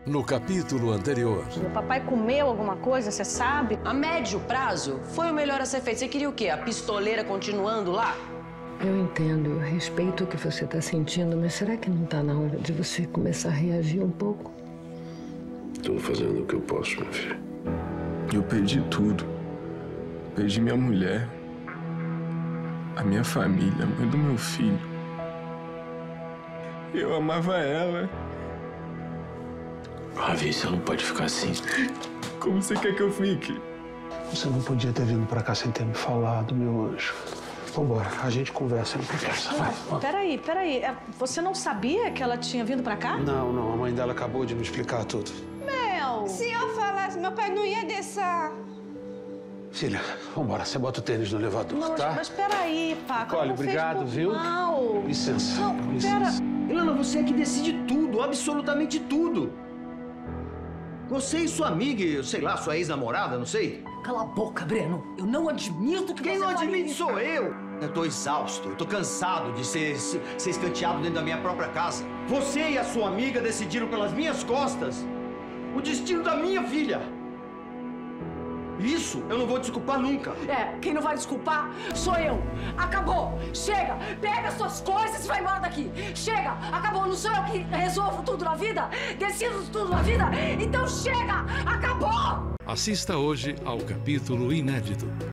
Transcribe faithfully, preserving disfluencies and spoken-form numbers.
No capítulo anterior. O papai comeu alguma coisa, você sabe? A médio prazo, foi o melhor a ser feito. Você queria o quê? A pistoleira continuando lá? Eu entendo, eu respeito o que você está sentindo, mas será que não está na hora de você começar a reagir um pouco? Estou fazendo o que eu posso, meu filho. Eu perdi tudo. Perdi minha mulher, a minha família, a mãe do meu filho. Eu amava ela. Ravi, você não pode ficar assim. Como você quer que eu fique? Você não podia ter vindo pra cá sem ter me falado, meu anjo. Vambora, a gente conversa, não conversa. Vai, vamos. Peraí, peraí. É, Você não sabia que ela tinha vindo pra cá? Não, não, a mãe dela acabou de me explicar tudo. Mel! Se eu falasse, meu pai não ia deixar. Filha, vambora, você bota o tênis no elevador, Não, tá? mas peraí, Paco. Olha, não fez obrigado, por viu? mal. Licença, Não, licença. pera. Ilana, você é que decide tudo, absolutamente tudo. Você e sua amiga, eu sei lá, sua ex-namorada, não sei. Cala a boca, Breno. Eu não admito que Quem você não fale admite isso. sou eu. Eu tô exausto, eu tô cansado de ser, ser escanteado dentro da minha própria casa. Você e a sua amiga decidiram pelas minhas costas o destino da minha filha. Isso eu não vou desculpar nunca. É, quem não vai desculpar sou eu. Acabou. Chega. Pega suas coisas e vai embora daqui. Chega. Acabou. Não sou eu que resolvo tudo na vida? Decido tudo na vida? Então chega. Acabou. Assista hoje ao capítulo inédito.